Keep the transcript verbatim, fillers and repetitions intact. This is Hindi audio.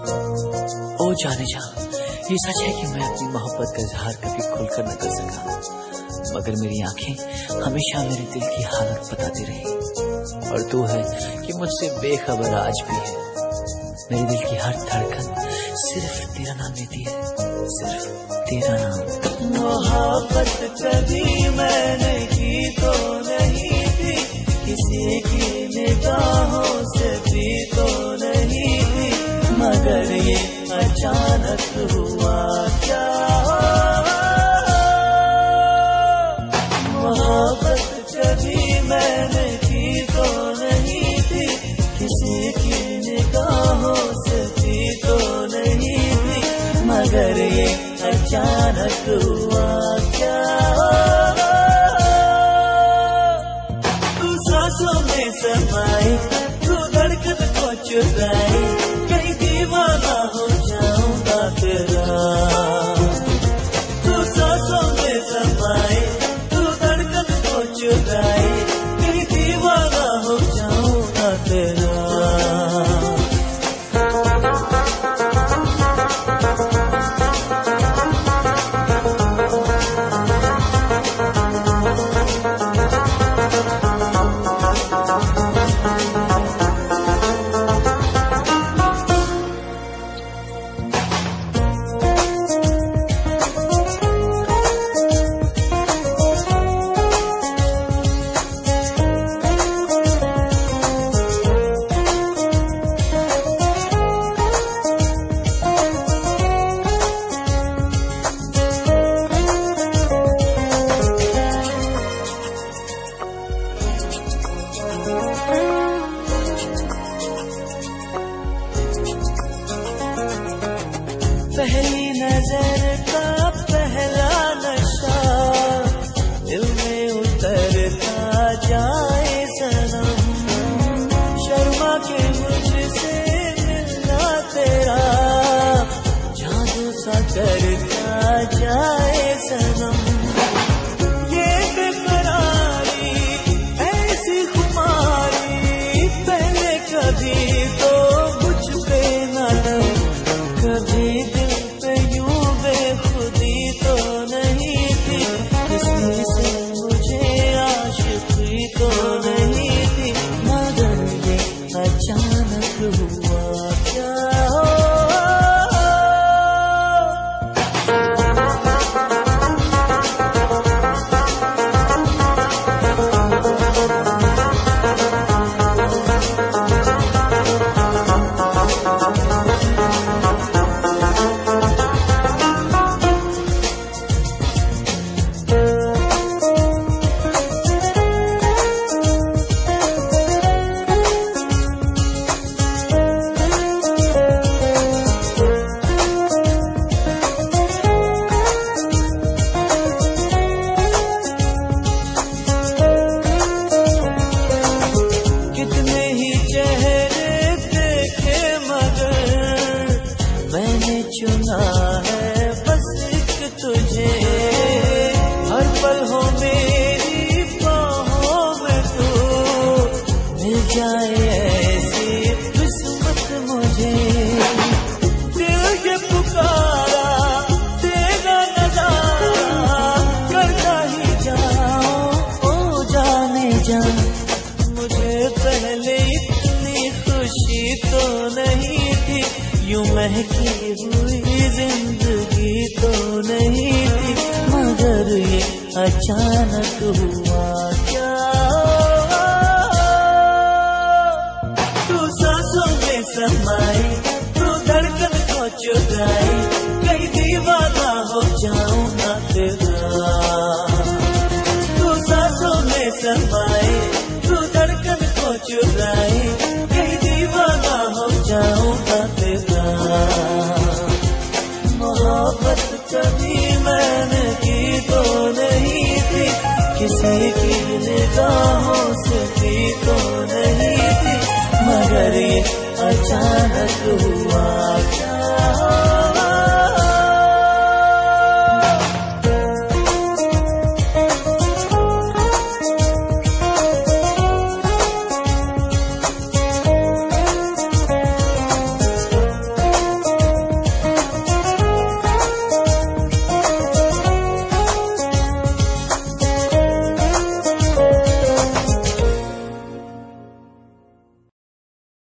ओ जाने जा, ये सच है कि मैं अपनी मोहब्बत का इजहार कभी खुलकर न कर सका, मगर मेरी आंखें हमेशा मेरे दिल की हालत बताती रही। और तू है कि मुझसे बेखबर आज भी है। मेरे दिल की हर धड़कन सिर्फ तेरा नाम लेती है, सिर्फ तेरा नाम। मोहब्बत कभी मैंने की तो नहीं थी, किसी की निगाहों से भी तो नहीं थी, मगर ये अचानक हुआ क्या। मोहब्बत कभी मैंने की तो नहीं थी, किसी की निगाहों से भी तो नहीं थी, मगर ये अचानक हुआ क्या। तू सांसों में समाई, तू धड़कन को चुराई, कहीं दीवाना हो जाऊंगा तेरा। तू सांसों में समाई, तू धड़कन को चुराई, कहीं दीवाना हो जाऊंगा तेरा। पहली नजर का पहला नशा दिल में उतरता जाए सनम, शर्मा के मुझसे मिलना तेरा जादू सा करता जाए सनम। ये बेकरारी ऐसी खुमारी पहले कभी तो मुझ पे न लगी, कभी दिल पे यूं बेखुदी तो नहीं थी, किसी से मुझे आशिकी तो नहीं थी, मगर ये अचानक हुआ क्या। चुना है बस एक तुझे, हर पल हो मेरी बाहों में तू, मिल जाए ऐसी किस्मत मुझे। दिल के पुकारा तेरा नजारा करता ही जाऊं ओ जाने जा, मुझे पहले इतनी खुशी तो नहीं थी, यूं महकी हुई जिंदगी तो नहीं थी, मगर ये अचानक हुआ क्या। तू सांसों में समाई, तू धड़कन को चुराई, कहीं दीवाना हो जाऊंगा तेरा। तू सांसों में समाई, तू धड़कन को चुराई, कहीं दीवाना हो जाऊंगा तेरा। मोहब्बत कभी मैंने की तो नहीं थी, किसी की निगाहों से भी तो नहीं थी, मगर ये अचानक हुआ क्या।